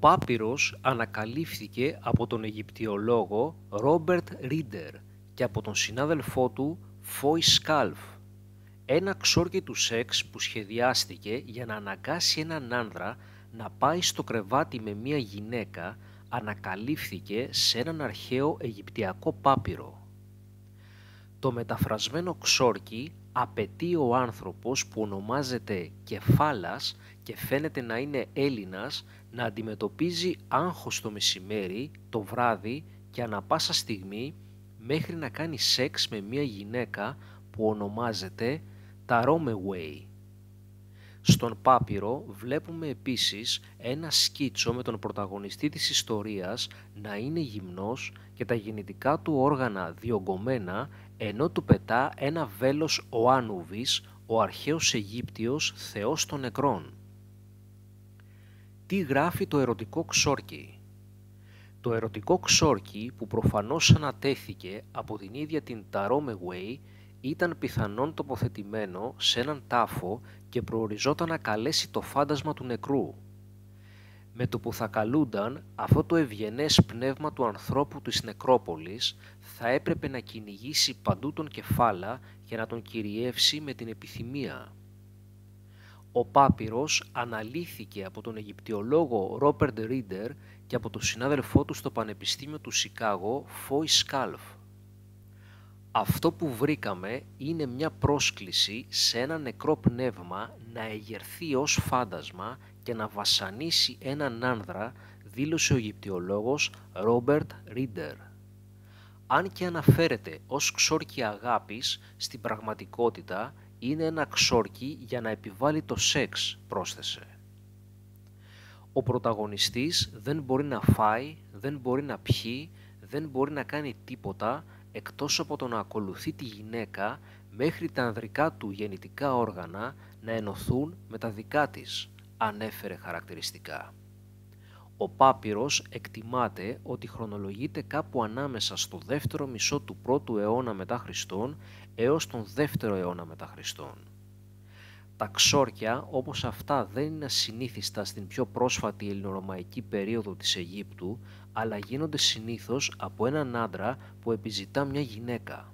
Πάπυρος ανακαλύφθηκε από τον Αιγυπτιολόγο Ρόμπερτ Ρίντερ και από τον συνάδελφό του Φόι Σκάλφ, ένα ξόρκι του σεξ που σχεδιάστηκε για να αναγκάσει έναν άνδρα να πάει στο κρεβάτι με μια γυναίκα. Ανακαλύφθηκε σε έναν αρχαίο Αιγυπτιακό πάπυρο. Το μεταφρασμένο ξόρκι απαιτεί ο άνθρωπος που ονομάζεται Κεφάλας και φαίνεται να είναι Έλληνας να αντιμετωπίζει άγχος το μεσημέρι, το βράδυ και ανά πάσα στιγμή μέχρι να κάνει σεξ με μια γυναίκα που ονομάζεται Ταρόμεουεϊ. Στον πάπυρο βλέπουμε επίσης ένα σκίτσο με τον πρωταγωνιστή της ιστορίας να είναι γυμνός και τα γεννητικά του όργανα διωγγωμένα, ενώ του πετά ένα βέλος ο Άνουβης, ο αρχαίος Αιγύπτιος θεός των νεκρών. Τι γράφει το ερωτικό ξόρκι? Το ερωτικό ξόρκι, που προφανώς ανατέθηκε από την ίδια την Ταρόμεουεϊ, ήταν πιθανόν τοποθετημένο σε έναν τάφο και προοριζόταν να καλέσει το φάντασμα του νεκρού. Με το που θα καλούνταν, αυτό το ευγενές πνεύμα του ανθρώπου της νεκρόπολης θα έπρεπε να κυνηγήσει παντού τον Κεφάλα και να τον κυριεύσει με την επιθυμία. Ο πάπυρος αναλύθηκε από τον Αιγυπτιολόγο Ρόμπερτ Ρίντερ και από τον συνάδελφό του στο Πανεπιστήμιο του Σικάγο, Φόι Σκάλφ. Αυτό που βρήκαμε είναι μια πρόσκληση σε ένα νεκρό πνεύμα να εγερθεί ως φάντασμα και να βασανίσει έναν άνδρα, δήλωσε ο Αιγυπτιολόγος Ρόμπερτ Ρίντερ. Αν και αναφέρεται ως ξόρκι αγάπης, στην πραγματικότητα είναι ένα ξόρκι για να επιβάλλει το σεξ, πρόσθεσε. Ο πρωταγωνιστής δεν μπορεί να φάει, δεν μπορεί να πιει, δεν μπορεί να κάνει τίποτα εκτός από το να ακολουθεί τη γυναίκα μέχρι τα ανδρικά του γεννητικά όργανα να ενωθούν με τα δικά της, ανέφερε χαρακτηριστικά. Ο πάπυρος εκτιμάται ότι χρονολογείται κάπου ανάμεσα στο δεύτερο μισό του πρώτου αιώνα μετά Χριστόν έως τον δεύτερο αιώνα μετά Χριστόν. Τα ξόρκια όπως αυτά δεν είναι ασυνήθιστα στην πιο πρόσφατη ελληνορωμαϊκή περίοδο της Αιγύπτου, αλλά γίνονται συνήθως από έναν άντρα που επιζητά μια γυναίκα.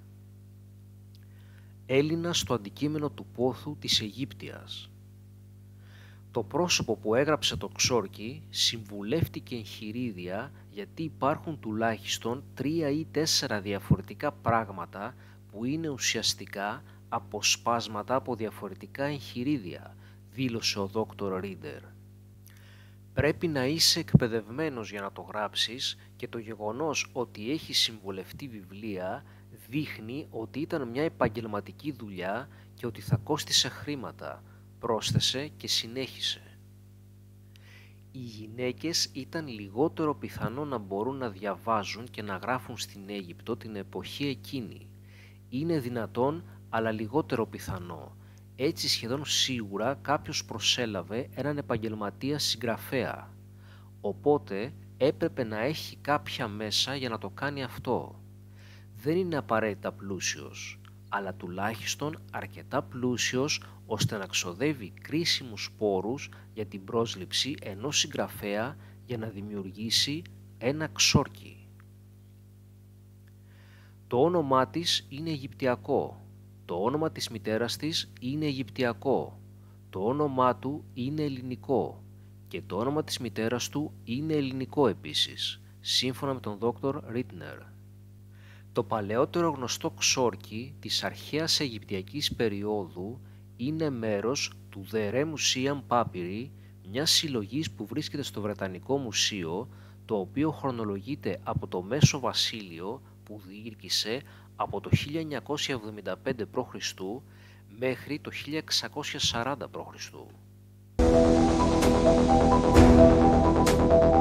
Έλληνα στο αντικείμενο του πόθου της Αιγύπτιας. Το πρόσωπο που έγραψε το ξόρκι συμβουλεύτηκε εγχειρίδια γιατί υπάρχουν τουλάχιστον 3 ή 4 διαφορετικά πράγματα που είναι ουσιαστικά αποσπάσματα από διαφορετικά εγχειρίδια, δήλωσε ο δόκτωρ Ρίντερ. Πρέπει να είσαι εκπαιδευμένος για να το γράψεις και το γεγονός ότι έχει συμβουλευτεί βιβλία δείχνει ότι ήταν μια επαγγελματική δουλειά και ότι θα κόστισε χρήματα, πρόσθεσε και συνέχισε. Οι γυναίκες ήταν λιγότερο πιθανό να μπορούν να διαβάζουν και να γράφουν στην Αίγυπτο την εποχή εκείνη. Είναι δυνατόν, αλλά λιγότερο πιθανό. Έτσι σχεδόν σίγουρα κάποιος προσέλαβε έναν επαγγελματία συγγραφέα. Οπότε έπρεπε να έχει κάποια μέσα για να το κάνει αυτό. Δεν είναι απαραίτητα πλούσιος, αλλά τουλάχιστον αρκετά πλούσιος ώστε να ξοδεύει κρίσιμους πόρους για την πρόσληψη ενός συγγραφέα για να δημιουργήσει ένα ξόρκι. Το όνομά της είναι Αιγυπτιακό. Το όνομα της μητέρας της είναι Αιγυπτιακό. Το όνομά του είναι ελληνικό. Και το όνομα της μητέρας του είναι ελληνικό επίσης, σύμφωνα με τον δόκτωρ Ρίντνερ. Το παλαιότερο γνωστό ξόρκι της αρχαίας Αιγυπτιακής περίοδου είναι μέρος του The Re Museum Papyri, μιας συλλογής που βρίσκεται στο Βρετανικό Μουσείο, το οποίο χρονολογείται από το Μέσο Βασίλειο που διήρκησε από το 1975 π.Χ. μέχρι το 1640 π.Χ.